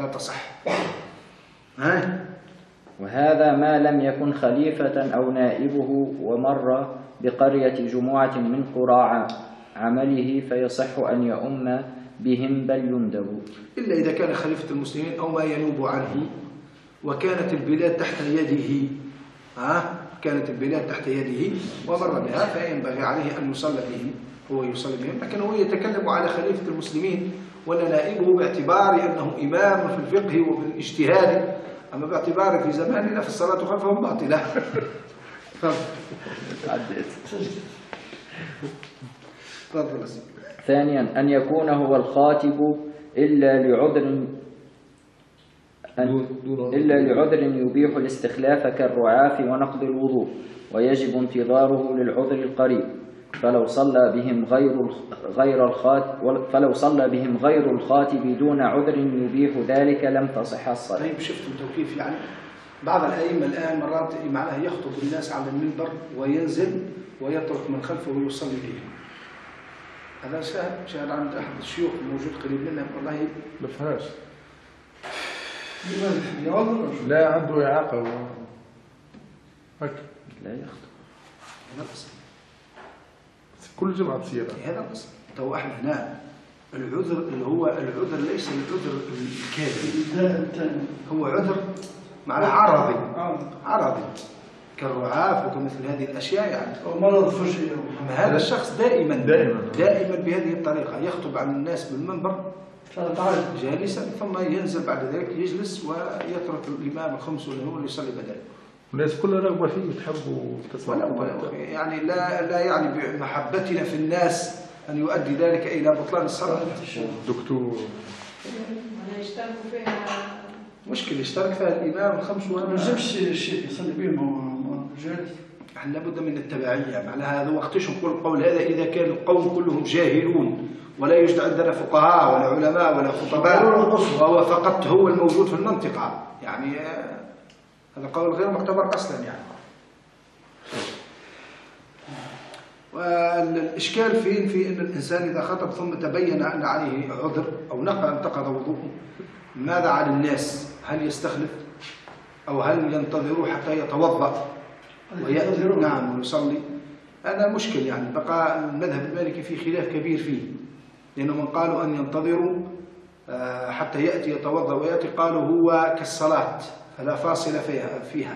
لا تصح. وهذا ما لم يكن خليفة أو نائبه ومر بقرية جموعة من قرى عمله فيصح أن يؤم بهم بل يندب. إلا إذا كان خليفة المسلمين أو ما ينوب عنه وكانت البلاد تحت يده، كانت البلاد تحت يده ومر بها فينبغي عليه أن يصلى بهم، هو يصلي بهم، لكن هو يتكلم على خليفة المسلمين ولا نائبه باعتبار أنه إمام في الفقه وفي الاجتهاد، أما باعتبار في زماننا فالصلاة خلفهم باطلة. تفضل. ثانيا أن يكون هو الخاطب إلا لعذر يبيح الاستخلاف كالرعاف ونقض الوضوء، ويجب انتظاره للعذر القريب، فلو صلى بهم غير الخاطب دون عذر يبيح ذلك لم تصح الصلاة. طيب شفتم كيف يعني بعض الأئمة الآن مرات معناها يخطب الناس على المنبر وينزل ويترك من خلفه ويصلي بهم. هذا شاهد عند أحد الشيوخ موجود قريب منا والله ما فهمش. لا عنده إعاقة لا يخطب. هذا قصة. كل جمعة تصير. هذا قصة. تو احنا هنا العذر اللي هو العذر ليس العذر الكاذب، هو عذر معناه عرضي كالرعاف وكمثل هذه الاشياء يعني. ومرض فشل. هذا الشخص دائما بهذه الطريقة يخطب عن الناس بالمنبر جالسا ثم ينزل بعد ذلك يجلس ويترك الإمام الخمس ولا هو اللي يصلي بدله. الناس كلها رغبة فيه تحبوا تسمع. يعني لا يعني بمحبتنا في الناس أن يؤدي ذلك إلى بطلان الصلاة. دكتور. يشتركوا فيها. مشكلة يشترك فيها الإمام الخمس ولا ما يجبش الشيء يصلي بهم جالس. احنا لابد من التبعية، معناها هذا وقتش نقول القول هذا إذا كان القوم كلهم جاهلون ولا يوجد عندنا فقهاء ولا علماء ولا خطباء وهو فقط هو الموجود في المنطقة، يعني هذا قول غير معتبر أصلا يعني. والإشكال فين؟ في أن الإنسان إذا خطب ثم تبين أن عليه عذر أو انتقض وضوءه، ماذا على الناس؟ هل يستخلف أو هل ينتظروا حتى يتوضأ ويأتي نعم ويصلي؟ هذا مشكل يعني. بقى المذهب المالكي في خلاف كبير فيه، لأنه من قالوا أن ينتظروا حتى يأتي يتوضأ ويأتي قالوا هو كالصلاة فلا فاصل فيها.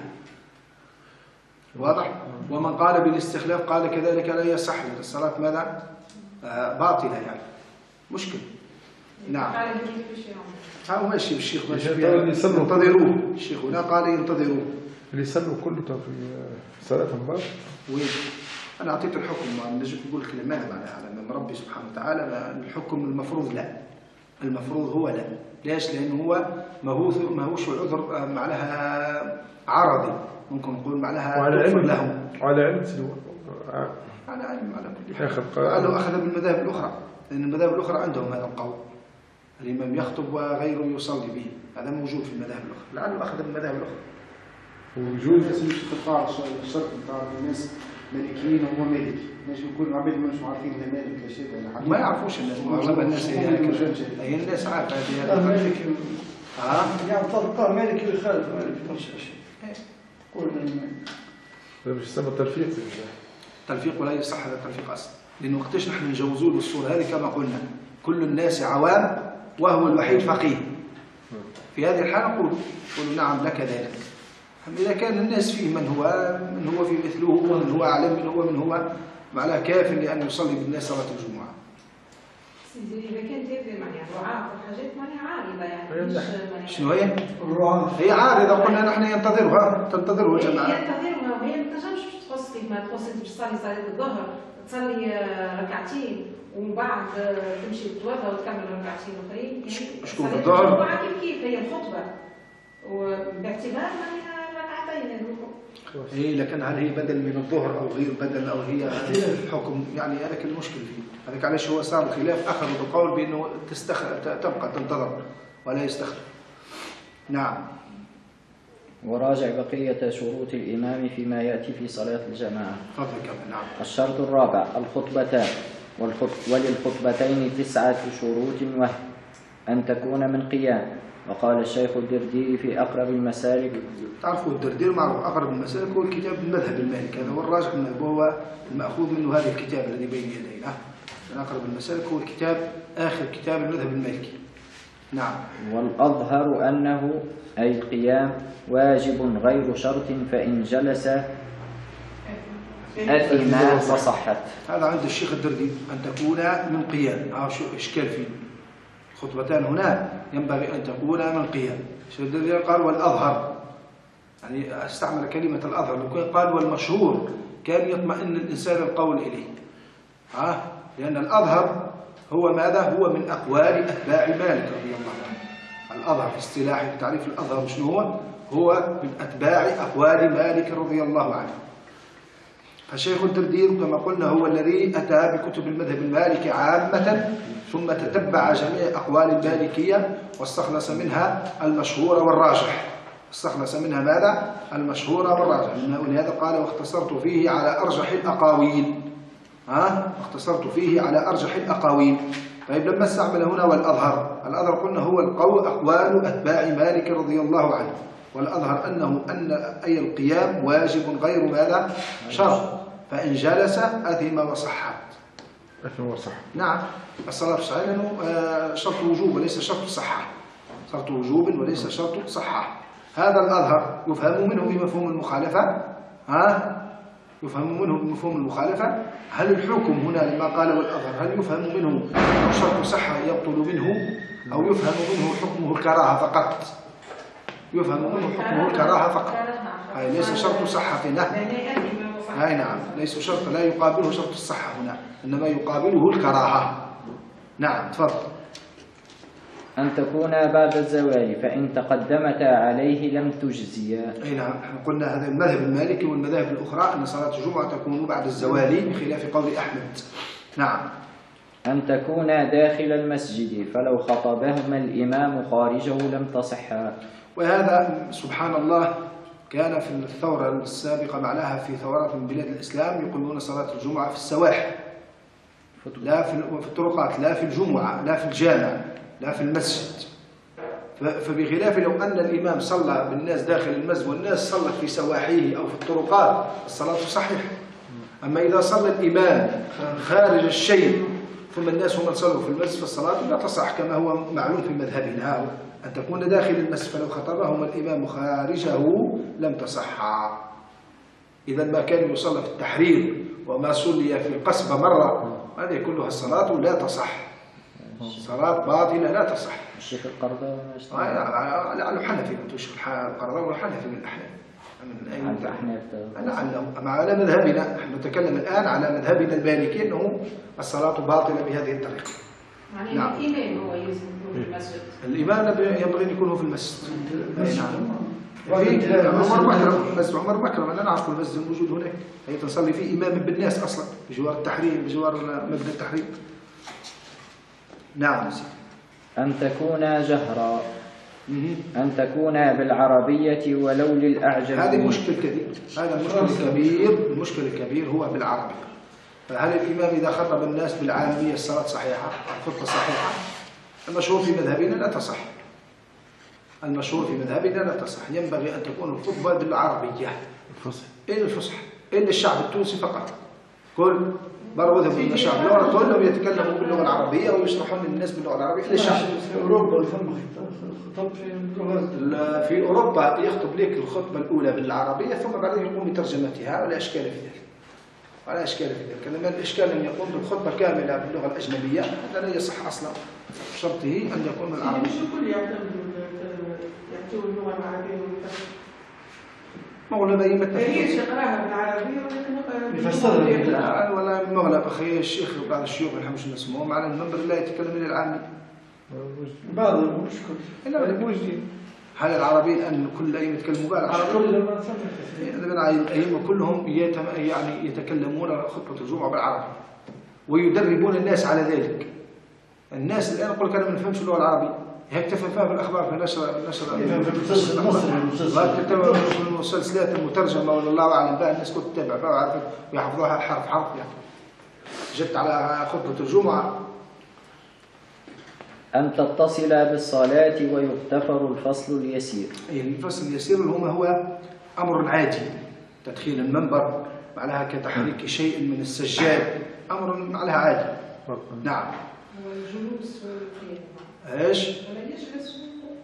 واضح؟ ومن قال بالاستخلاف قال كذلك لا يصح الصلاة ماذا؟ باطلة يعني. مشكل. نعم. هو ماشي الشيخ ينتظروه. الشيخ هنا قال ينتظروه. اللي يصلوا كله في صلاة مبارك. وين؟ أنا أعطيت الحكم ما نجي نقول لك لماذا معناها على ربي سبحانه وتعالى الحكم المفروض لا. المفروض هو لا. ليش؟ لأنه هو ماهوش عذر معناها عرضي، ممكن نقول معناها كفر لهم. على علم على علم على كل حال. لعله أخذ بالمذاهب الأخرى، لأن المذاهب الأخرى عندهم هذا القول. الإمام يخطب وغيره يصلي به، هذا موجود في المذاهب الأخرى، لعله أخذ بالمذاهب الأخرى. وجود استطاع الشرط بتاع الناس مالكيين وهو مالكي، مش يكون عبيد مش عارفين لا مالك لا شيء ولا حاجه. ما يعرفوش الناس، معظم الناس هي الناس عارفه هذه مالكي. يعني طبقه مالكي ويخالف مالكي مش شيء. قول هذا مش يسمى التلفيق. التلفيق ولا يصح هذا التلفيق اصلا، لانه وقتاش نحن نجوزوا له الصوره هذه كما قلنا كل الناس عوام وهو الوحيد فقيه. في هذه الحاله قولوا نعم لك ذلك. إذا كان الناس فيه من هو في مثله ومن هو أعلم من هو معناه كاف لأن يصلي بالناس صلاة الجمعة. إذا كانت هذه معناها رعاة وحاجات معناها عارضة يعني. شنو هي؟ الرعاة هي عارضة، قلنا نحن ينتظرها تنتظره الجماعة. ينتظرها وهي ما تنجمش تخص كيما تخص أنت تصلي صلاة الظهر تصلي ركعتين ومن بعد تمشي تتوضأ وتكمل ركعتين أخرين. شكون الظهر؟ كيف هي الخطبة وباعتبار إيه، لكن هل هي بدل من الظهر أو غير بدل أو هي حكم يعني هذاك المشكل فيه. هذاك علاش هو صار الخلاف أخذوا بالقول بأنه تبقى تنتظر ولا يستخدم. نعم. وراجع بقية شروط الإمام فيما يأتي في صلاة الجماعة. تفضل كمان. نعم. الشرط الرابع الخطبتان، وللخطبتين 9 شروط، وهي أن تكون من قيام، وقال الشيخ الدرديري في أقرب المسالك. تعرفوا الدردير معروف أقرب المسالك هو الكتاب المذهب المالكي، هذا هو الراجح منه، وهو المأخوذ منه هذا الكتاب الذي بين يدينا. من أقرب المسالك هو الكتاب آخر كتاب المذهب المالكي. نعم. والأظهر أنه أي القيام واجب غير شرط، فإن جلس أثم وصحت. هذا عند الشيخ الدردير أن تكون من قيام. شو إشكال فيه؟ خطبتان هنا ينبغي أن تكون من قيام. الشيخ الدردير قال والأظهر، يعني استعمل كلمة الأظهر، لو كان قال والمشهور كان يطمئن الإنسان القول إليه. لأن الأظهر هو ماذا؟ هو من أقوال أتباع مالك رضي الله عنه. الأظهر في اصطلاح تعريف الأظهر شنو هو؟ هو من أتباع أقوال مالك رضي الله عنه. فشيخ الدردير كما قلنا هو الذي أتى بكتب المذهب المالكي عامة، ثم تتبع جميع أقوال المالكية واستخلص منها المشهور والراجح. استخلص منها ماذا؟ المشهور والراجح. ولهذا قال واختصرت فيه على أرجح الأقاويل. اختصرت فيه على أرجح الأقاويل. طيب لما استعمل هنا والأظهر، الأظهر قلنا هو أقوال أتباع مالك رضي الله عنه، والأظهر أن أي القيام واجب غير ماذا؟ شرط، فإن جلس أثم وصحت. أثم وصحت. نعم. الصلاة صحيح لأنه شرط وجوب وليس شرط صحة. شرط وجوب وليس شرط صحة. هذا الأظهر يفهم منه بمفهوم المخالفة. يفهم منه بمفهوم المخالفة. هل الحكم هنا لما قال والأظهر هل يفهم منه شرط صحة يبطل منه، أو يفهم منه حكمه الكراهة فقط؟ يفهم منه حكمه الكراهة فقط، ليس شرط صحة في نحو. نعم، ليس شرط، لا يقابله شرط الصحة هنا، إنما يقابله الكراهة. نعم تفضل. أن تكون بعد الزوال، فإن تقدمتا عليه لم تجزيا. أي نعم، احنا قلنا هذا المذهب المالكي، والمذاهب الأخرى أن صلاة الجمعة تكون بعد الزوال بخلاف قول أحمد. نعم. أن تكون داخل المسجد، فلو خطبهما الإمام خارجه لم تصحا. وهذا سبحان الله كان في الثورة السابقة معناها في ثورات من بلاد الإسلام يقيمون صلاة الجمعة في السواحل، لا في الطرقات، لا في الجمعة، لا في الجامع، لا في المسجد. فبخلاف لو أن الإمام صلى بالناس داخل المسجد والناس صلت في سواحيه أو في الطرقات الصلاة صحيحة. أما إذا صلى الإمام خارج الشيء ثم الناس هم صلوا في المسجد فالصلاة لا تصح كما هو معلوم في مذهبنا، أن تكون داخل المسجد فلو خطبهم الإمام خارجه لم تصح. إذا ما كان يصلى في التحرير وما صلي في القصبة مرة، هذه كلها الصلاة لا تصح، صلاة باطلة لا تصح. الشيخ القرضاوي لعله حنفي، الشيخ القرضاوي حنفي من الأحناف. لعله على مذهبنا، نحن نتكلم الآن على مذهبنا المالكي أنه الصلاة باطلة بهذه الطريقة. يعني نعم. الإمام هو يلزم يكون في المسجد. الإمام ينبغي أن يكون في المسجد. نعم. عمر مكرم، مسجد عمر مكرم أنا نعرف المسجد الموجود هناك، هي تصلي فيه إمام بالناس أصلا بجوار التحريم، بجوار مبنى التحريم. نعم. أن تكون جهرا، أن تكون بالعربية ولو للأعجم. هذه مشكل كبير، هذا المشكل الكبير، المشكل الكبير هو بالعربي. فهل الإمام إذا خطب الناس بالعامية الصلاة صحيحة؟ الخطبة صحيحة؟ المشهور في مذهبنا لا تصح. المشهور في مذهبنا لا تصح، ينبغي أن تكون الخطبة بالعربية. إلا الفصحى، إلا الشعب التونسي فقط. كل مرة من الشعب الأوروبي كلهم يتكلموا باللغة العربية ويشرحون للناس باللغة العربية. إلا الشعب في أوروبا خطب في اللغات. في أوروبا يخطب لك الخطبة الأولى بالعربية ثم بعدين يقوم بترجمتها، ولا إشكال في ذلك. ولا إشكال في ذلك، لما الإشكال أن يقوم بالخطبة كاملة باللغة الأجنبية هذا لا يصح أصلا، شرطه أن يكون بالعربية. مش الكل يعطوا اللغة العربية مغلبة يمتلك. هي يقراها بالعربية ولكن يفسرها ولا مغلب. أخي الشيخ بعض الشيوخ ما نحبش نسموهم على المنبر لا يتكلم إلا العامي. بعضهم مش كل. لا موجودين. هل العربي أن كل أيام يتكلموا بها العربي؟ الأئمة كلهم يعني يتكلمون خطبة الجمعة بالعربي ويدربون الناس على ذلك. الناس الآن يقول لك أنا ما نفهمش اللغة العربية، يكتفي فيها بالأخبار في نشر المسلسلات المترجمة ولا الله أعلم بها، الناس كنت تتابع بها ويحفظوها حرف حرف. يعني جت على خطبة الجمعة أن تتصل بالصلاة ويغتفر الفصل اليسير. الفصل اليسير اللي هو أمر عادي، تدخين المنبر معناها كتحريك شيء من السجاد، أمر معناها عادي. نعم. والجلوس والقيام. ايش؟ ولا يجلس.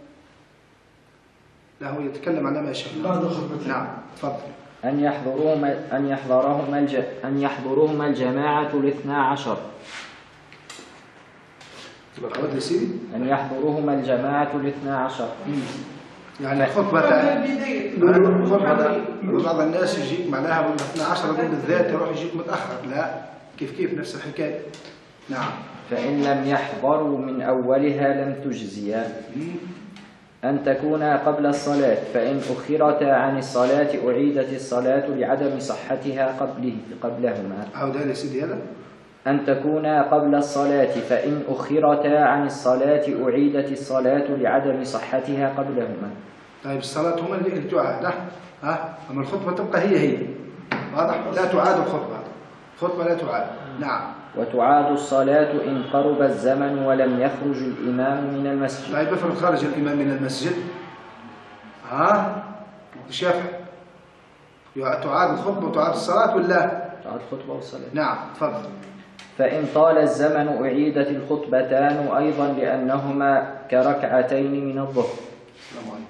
لا هو يتكلم على ما شاء. بعد الخطبة. نعم تفضل. أن يحضرهما الجماعة الاثنا عشر. عود سيدي. أن يحضرهما الجماعة الاثنا عشر. يعني خطبة بعض الناس يجيك معناها من 12 دول بالذات يروح يجيك متأخر، لا كيف نفس الحكاية. نعم. فإن لم يحضروا من أولها لم تجزيا. أن تكونا قبل الصلاة، فإن أخرتا عن الصلاة أعيدت الصلاة لعدم صحتها قبلهما. عود لي سيدي هذا. أن تكونا قبل الصلاة، فإن أخرتا عن الصلاة أعيدت الصلاة لعدم صحتها قبلهما. طيب الصلاة هما اللي تعاد، أما الخطبة تبقى هي واضح؟ لا تعاد الخطبة لا تعاد. نعم. وتعاد الصلاة إن قرب الزمن ولم يخرج الإمام من المسجد. طيب افرض خرج الإمام من المسجد، شافع تعاد الخطبة وتعاد الصلاة ولا؟ تعاد الخطبة والصلاة. نعم تفضل. فإن طال الزمن أعيدت الخطبتان أيضا لأنهما كركعتين من الظهر. السلام عليكم.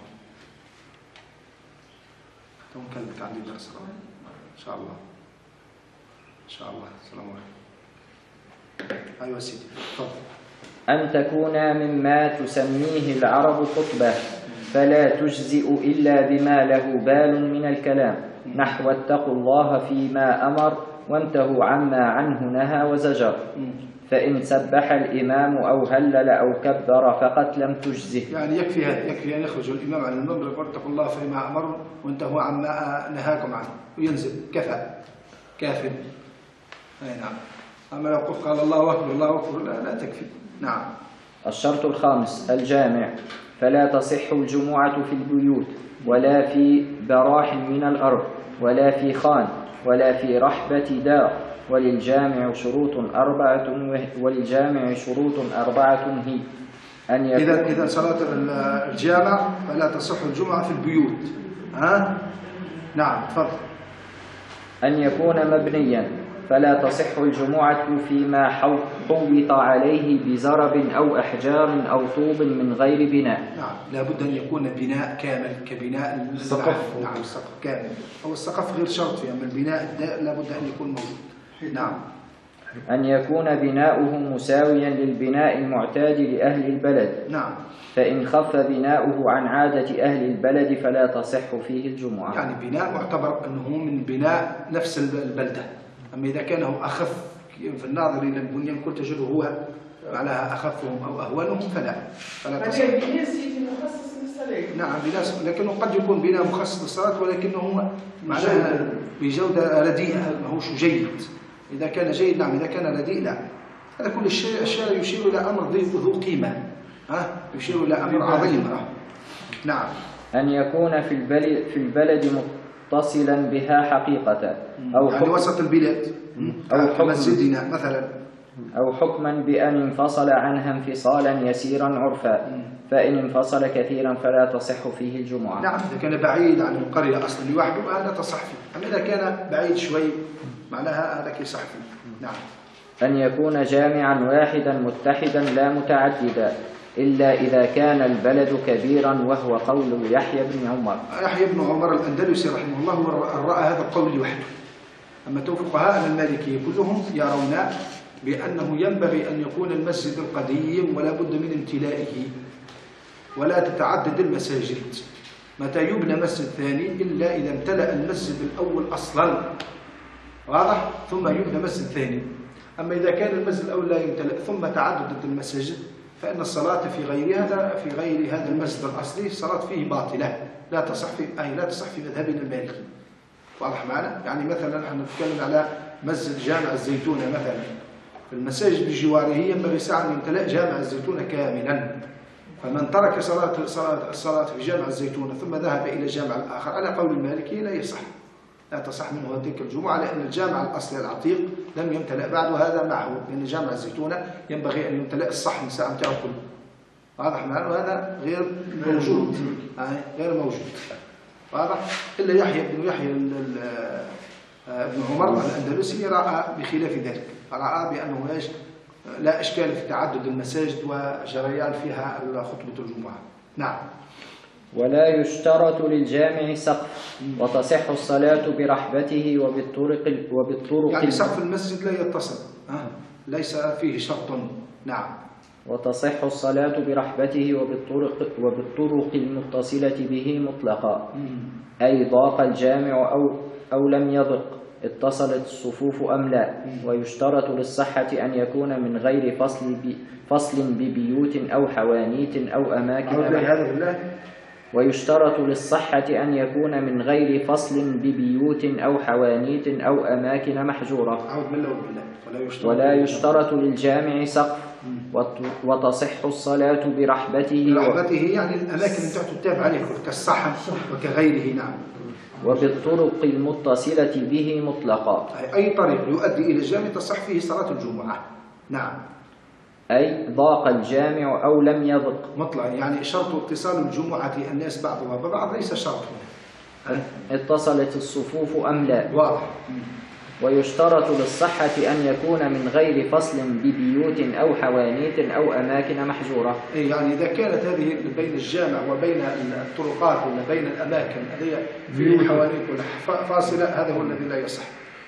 نكلمك عندي درس إن شاء الله. إن شاء الله. السلام عليكم. أيوة سيدي تفضل. أن تكون مما تسميه العرب خطبة، فلا تجزئ إلا بما له بال من الكلام، نحو اتقوا الله فيما أمر وانتهوا عما عنه نهى وزجر. فإن سبح الإمام أو هلل أو كبر فقط لم تجزه. يعني يكفي هذا، يكفي أن يخرج الإمام عن المنبر يقول اتقوا الله فيما أمر وانتهوا عما نهاكم عنه وينزل، كفى كاف. أي نعم. أما لو قال الله أكبر الله أكبر لا تكفي. نعم. الشرط الخامس الجامع، فلا تصح الجمعة في البيوت ولا في براح من الأرض ولا في خان ولا في رحبة دار، وللجامع شروط أربعة هي أن يكون. إذا صلاة الجامع فلا تصح الجمعة في البيوت. نعم تفضل. أن يكون مبنيا، فلا تصح الجمعة فيما حوط عليه بزرب أو أحجار أو طوب من غير بناء. نعم لا بد أن يكون بناء كامل كبناء السقف. نعم السقف كامل، أو السقف غير شرط فيه، أما البناء لا بد أن يكون موجود. نعم. أن يكون بناؤه مساويا للبناء المعتاد لأهل البلد. نعم. فإن خف بناؤه عن عادة أهل البلد فلا تصح فيه الجمعة. يعني بناء معتبر أنه من بناء نفس البلدة، أما إذا كان هو أخف في الناظر إلى البنيان كل تجده هو معناها أخفهم أو أهونهم فلا تصح. بناء سيدي مخصص للصلاة. نعم بناء، لكنه قد يكون بناء مخصص للصلاة ولكنه معناها بجودة رديئة، ما هوش جيد. إذا كان جيد نعم، إذا كان رديء لا. هذا كل الشيء يشير إلى أمر ذو قيمة، يشير إلى أمر عظيم. نعم. أن يكون في البلد متصلا بها حقيقة أو يعني وسط البلاد أو مسجدنا مثلا، أو حكما بأن انفصل عنها انفصالا يسيرا عرفا، فإن انفصل كثيرا فلا تصح فيه الجمعة. نعم إذا كان بعيد عن القرية أصلا لوحده هذا تصح فيه، أما إذا كان بعيد شوي معناها هذا يصح فيه. نعم. أن يكون جامعا واحدا متحدا لا متعددا، إلا إذا كان البلد كبيرا، وهو قول يحيى بن عمر. يحيى بن عمر الأندلسي رحمه الله رأى هذا القول لوحده، أما فقهاء المالكية كلهم يرون بأنه ينبغي أن يكون المسجد القديم ولا بد من امتلائه، ولا تتعدد المساجد. متى يبنى مسجد ثاني إلا إذا امتلأ المسجد الأول أصلا، واضح، ثم يبنى مسجد ثاني. أما إذا كان المسجد الأول لا يمتلأ ثم تعددت المساجد فإن الصلاة في غير هذا المسجد الأصلي الصلاة فيه باطلة، لا تصح في مذهبنا المالكي. واضح معنا؟ يعني مثلا نحن نتكلم على مسجد جامع الزيتونة مثلا، المساجد بجواره ينبغي ساعة أن يمتلأ جامع الزيتونة كاملا، فمن ترك الصلاة في جامع الزيتونة ثم ذهب إلى الجامع الآخر على قول المالكي لا تصح منه تلك الجمعة، لأن الجامع الأصلي العتيق لم يمتلأ بعد، وهذا معه، لأن جامع الزيتونة ينبغي أن يمتلأ الصحن ساعة تأكل واضح معنا؟ وهذا غير موجود، غير موجود. واضح؟ إلا يحيى بن يحيى ابن عمر الأندلسي رأى بخلاف ذلك، رأى بأنه لا إشكال في تعدد المساجد وجريان فيها خطبة الجمعة. نعم. ولا يشترط للجامع سقف، وتصح الصلاة برحبته وبالطرق يعني سقف المسجد لا يتصل، ليس فيه شرط. نعم. وتصح الصلاة برحبته وبالطرق المتصلة به مطلقا، أي ضاق الجامع أو لم يضق، اتصلت الصفوف أم لا. ويشترط للصحة أن يكون من غير فصل ببيوت أو حوانيت أو أماكن ويشترط للصحة أن يكون من غير فصل ببيوت أو حوانيت أو أماكن محجورة. ولا يشترط للجامع سقف، وتصح الصلاة برحبته. برحبته يعني الأماكن اللي تتابع عليه كالصحن وكغيره. نعم. وبالطرق المتصلة به مطلقا، أي طريق يؤدي إلى الجامع تصح فيه صلاة الجمعة. نعم. أي ضاق الجامع أو لم يضق مطلقا، يعني شرط اتصال الجمعة الناس بعضها ببعض ليس شرط. اتصلت الصفوف أم لا. واضح. ويشترط للصحة أن يكون من غير فصل ببيوت أو حوانيت أو أماكن محجورة. يعني إذا كانت هذه بين الجامع وبين الطرقات ولا بين الأماكن هذه في حوانيت ولا فاصلة، هذا هو الذي لا يصح.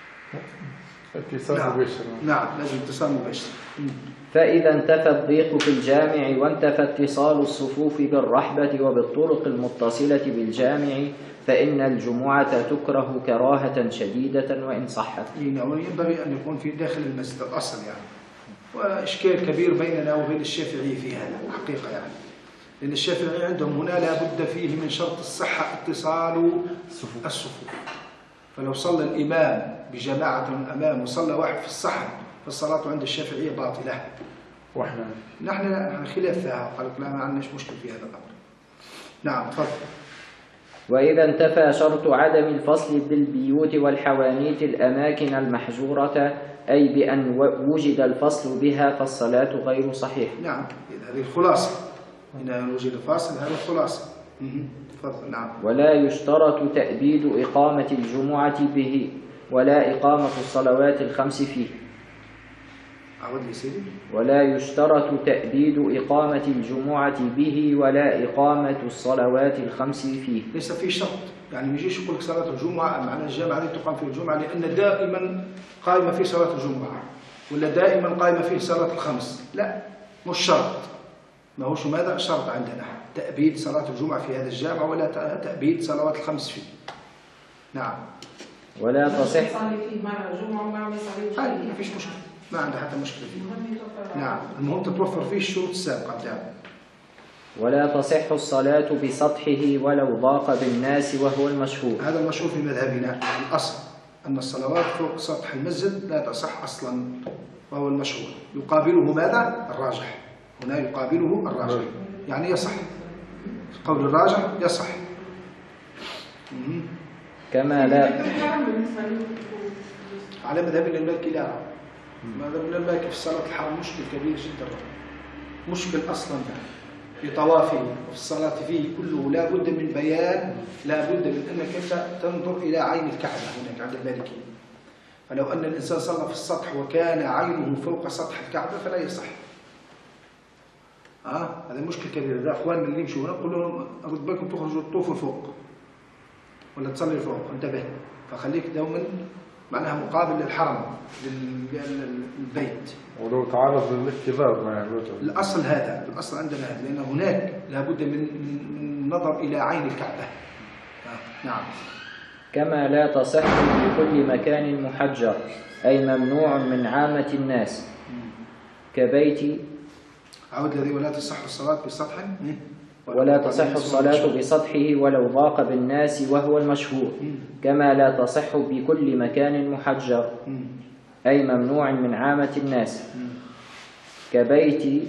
اتصال مباشر. نعم، لازم اتصال مباشر. فإذا انتفى الضيق في الجامع وانتفى اتصال الصفوف بالرحبة وبالطرق المتصلة بالجامع فإن الجمعة تكره كراهة شديدة وإن صحت. ينبغي أن يكون في داخل المسجد الأصل يعني، وإشكال كبير بيننا وبين الشافعي في هذا الحقيقة يعني، لأن الشافعي عندهم هنا لابد فيه من شرط الصحة اتصال الصفوف. فلو صلى الإمام بجماعة من الأمام وصلى واحد في الصحن فالصلاة عند الشافعية باطلة. وإحنا نحن خلاف فيها، قالوا لا ما عندناش مشكل في هذا الأمر. نعم تفضل. وإذا انتفى شرط عدم الفصل بالبيوت والحوانيت الأماكن المحجورة، أي بأن وجد الفصل بها فالصلاة غير صحيح. نعم، هذه الخلاصة. إن وجد الفاصل هذه الخلاصة. تفضل. نعم. ولا يشترط تأبيد إقامة الجمعة به ولا إقامة الصلوات الخمس فيه. أعود لي سيدي. ولا يشترط تأبيد إقامة الجمعة به ولا إقامة الصلوات الخمس فيه. ليس في شرط، يعني ما يجيش يقول لك صلاة الجمعة معنى الجامعة التي تقام في الجمعة لأن دائما قائمة في صلاة الجمعة ولا دائما قائمة فيه صلاة الخمس. لا، مش شرط. ما هوش ماذا شرط عندنا تأبيد صلاة الجمعة في هذا الجامع ولا تأبيد صلوات الخمس فيه. نعم. ولا تصح. يصلي فيه مع الجمعة ومع ما يصليش فيه. ما فيش مشكلة، ما عنده حتى مشكلة فيه. نعم، المهم تتوفر فيه الشروط السابقة بتاعه. ولا تصح الصلاة بسطحه ولو ضاق بالناس وهو المشهور. هذا المشهور في مذهبنا. الأصل أن الصلوات فوق سطح المسجد لا تصح أصلا، وهو المشهور. يقابله ماذا؟ الراجح. هنا يقابله الراجح، يعني يصح. قول الراجح يصح. كما لا على مذهب المالكي لا. مذهب المالكي في الصلاة الحرام مشكل كبير جدا، مشكل أصلا في طوافه وفي الصلاة فيه كله. لا بد من بيان، لا بد من أنك أنت تنظر إلى عين الكعبة هناك عند المالكي. فلو أن الإنسان صلى في السطح وكان عينه فوق سطح الكعبة فلا يصح. هذا مشكل كبير. إذا أخواننا اللي يمشوا هنا نقول لهم رد بالكم تخرجوا تطوفوا فوق ولا تصلي فوق، انتبه. فخليك دوما معناها مقابل للحرم للبيت. ولو تعرض للاكتظاظ ما يعملوش. الأصل هذا، الأصل عندنا هذا، لأن هناك لابد من النظر إلى عين الكعبة. نعم. كما لا تصح في كل مكان محجر، أي ممنوع من عامة الناس كبيت. عود الذي ولا تصح الصلاة بسطح. ولا تصح الصلاة بسطحه ولو ضاق بالناس وهو المشهور. كما لا تصح بكل مكان محجر، أي ممنوع من عامة الناس كبيت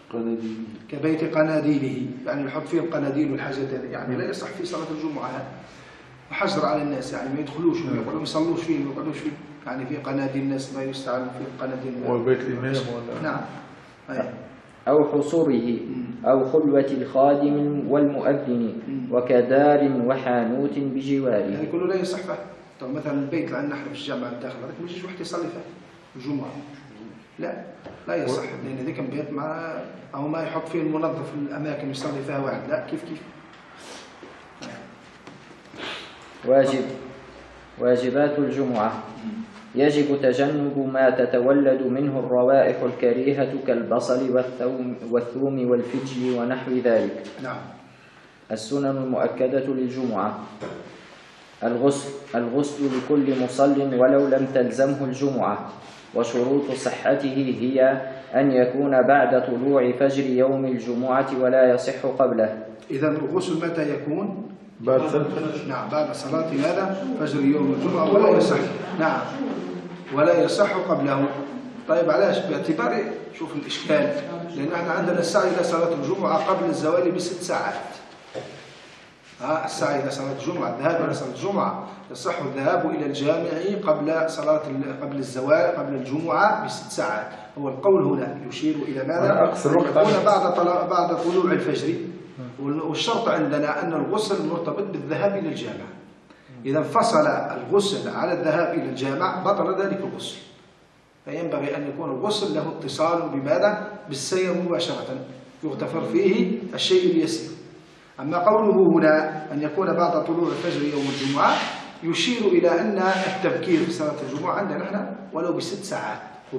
قناديله، يعني يحط فيه القناديل والحاجات هذه، يعني لا يصح في صلاة الجمعة وحجر على الناس، يعني ما يدخلوش ولا يصلوش فيه وما يقعدوش فيه، يعني في قناديل الناس ما يستعمل في القناديل. والبيت الإمام ولا. نعم. أو حصره أو خلوة الخادم والمؤذن وكدار وحانوت بجواره. يعني كله لا يصح فيه. طب مثلا البيت اللي عندنا احنا في الجامعة الداخل هذاك ما يجيش واحد يصلي فيه الجمعة، لا يصح، لأن ذاك البيت مع أو ما يحط فيه المنظف الأماكن يصلي فيها واحد، لا كيف واجبات الجمعة: يجب تجنب ما تتولد منه الروائح الكريهة كالبصل والثوم والفجل ونحو ذلك. نعم. السنن المؤكدة للجمعة: الغسل لكل مصل ولو لم تلزمه الجمعة، وشروط صحته هي أن يكون بعد طلوع فجر يوم الجمعة ولا يصح قبله. إذا الغسل متى يكون؟ بعد صلاة الفجر. نعم، بعد صلاة ماذا؟ فجر يوم الجمعة ولا يصح. نعم، ولا يصح قبله. طيب علاش؟ باعتبار شوف الإشكال، لأن احنا عندنا السعي إلى صلاة الجمعة قبل الزوال ب6 ساعات. السعي إلى صلاة الجمعة، الذهاب إلى صلاة الجمعة يصح الذهاب إلى الجامع قبل الزوال قبل الجمعة ب6 ساعات. هو القول هنا يشير إلى ماذا؟ أقصر وقت يكون بعد طلوع الفجر. والشرط عندنا أن الغسل مرتبط بالذهاب إلى الجامع. إذا انفصل الغسل على الذهاب إلى الجامع بطل ذلك الغسل. فينبغي أن يكون الغسل له اتصال بماذا؟ بالسير مباشرة، يغتفر فيه الشيء اليسير. أما قوله هنا أن يكون بعد طلوع الفجر يوم الجمعة يشير إلى أن التبكير في صلاة الجمعة عندنا نحن ولو ب6 ساعات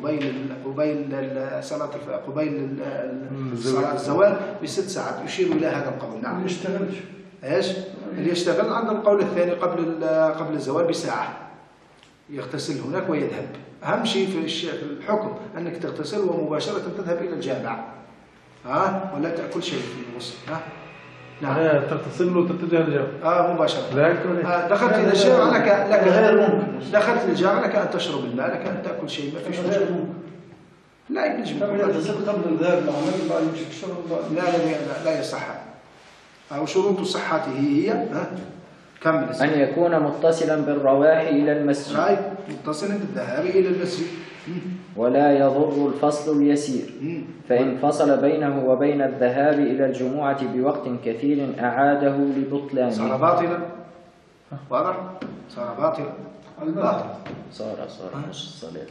قبيل صلاة الزوال ب6 ساعات، يشير إلى هذا القول. نعم. ما يشتغلش. ايش؟ اللي يشتغل عند القول الثاني قبل الزوال بساعة يغتسل هناك ويذهب. أهم شيء في الحكم أنك تغتسل ومباشرة تذهب إلى الجامع، ولا تأكل شيء في الغسل. نعم. تغتسل وتتجه الجامع. مباشرة. دخلت إلى الجامع لك دخلت الجامع لك أن تشرب الماء، لك أن تأكل شيء، ما فيش مشكلة. لا يجب. يغتسل قبل الذهاب للعمل بعد يمشي يشرب. لا يصح. أو شروط صحته هي كمل. أن يكون متصلا بالرواح إلى المسجد. متصلا بالذهاب إلى المسجد. ولا يضر الفصل اليسير، فإن فصل بينه وبين الذهاب إلى الجمعة بوقت كثير أعاده لبطلانه. صار باطلا. واضح؟ صار باطلا. صار مش الصلاة.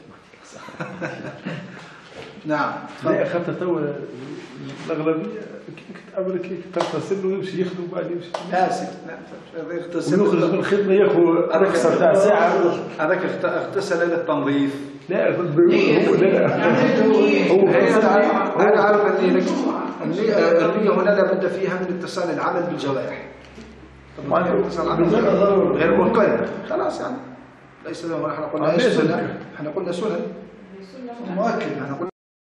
نعم. لا أخذت تو الأغلبية قبل كيف تغتسل ويمشي يخدم بعد يمشي. لا يغتسل. ويخرج من الخدمة ياخذ رخصة تاع ساعة. هذاك اغتسل للتنظيف. لا هو أنا عارف النية هنا لابد فيها من اتصال العمل بالجوارح. غير منقرض خلاص يعني ليس له. احنا قلنا سنن.